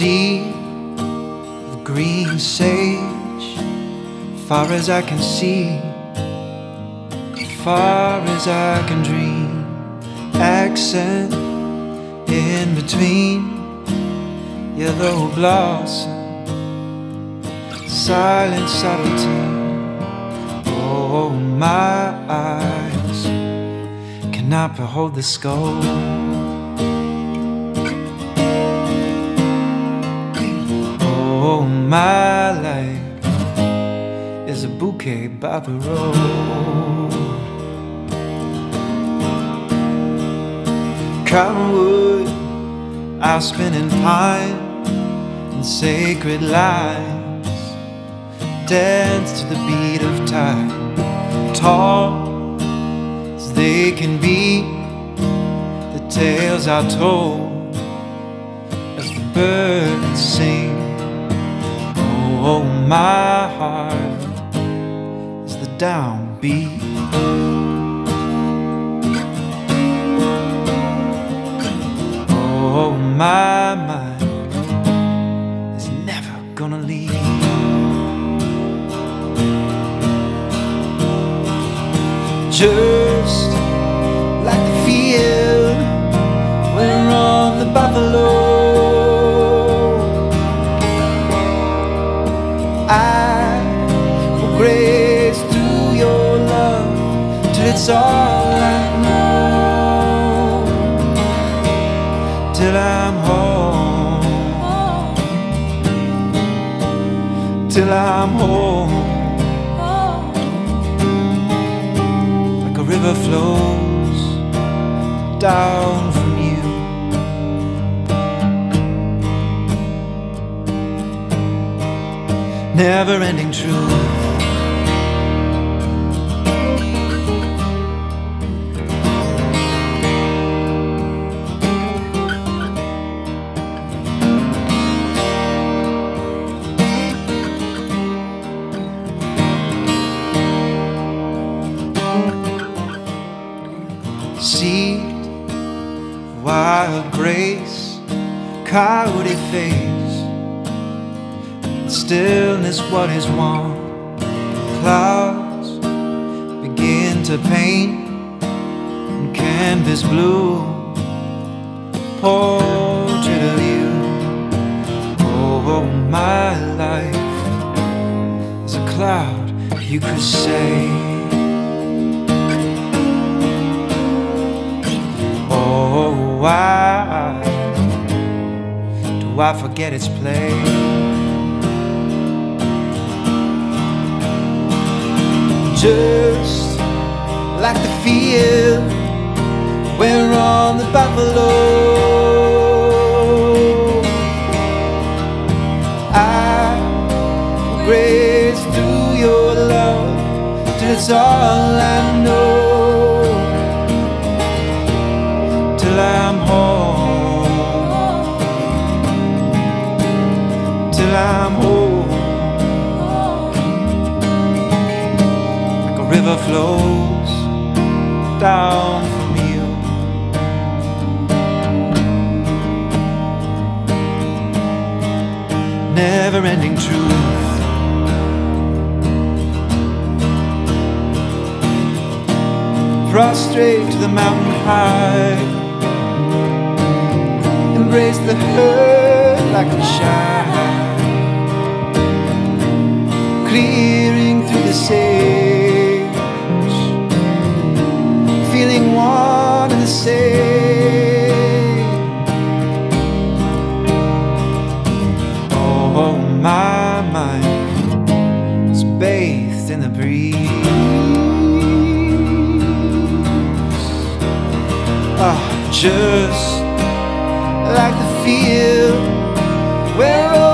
sea of green sage, far as I can see, far as I can dream, accent in between yellow blossom, silent subtlety. Oh, my eyes cannot behold the skull. Oh, my life is a bouquet by the road. Cottonwood, aspen and pine, and sacred lines dance to the beat of time. Tall as they can be, the tales are told as the birds sing. Oh, my heart is the downbeat. Oh, my mind is never gonna leave. Just like the field where on the buffalo I will graze through your love till it's all I know, till I'm home, till I'm home. Like a river flows down from you. Never-ending truth. Seed, wild grace, coyote face, stillness what is one. Clouds begin to paint in canvas blue, portrait of you. Oh, my life is a cloud, you could say. Oh, why do I forget its play? Just like the field where on the buffalo I will graze through your love till it's all I know. Till I'm home, till I'm home. Like a river flows down from you. Never-ending truth. Prostrate to the mountain high, embrace the hurt like a child, clearing through the sage, feeling one and the same. Oh, my mind is bathed in the breeze. Just like the field where